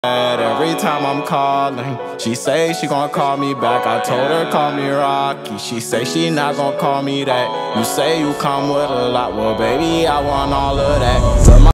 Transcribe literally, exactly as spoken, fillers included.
Every time I'm calling, she say she gon' call me back. I told her call me Rocky, she say she not gon' call me that. You say you come with a lot, well baby I want all of that.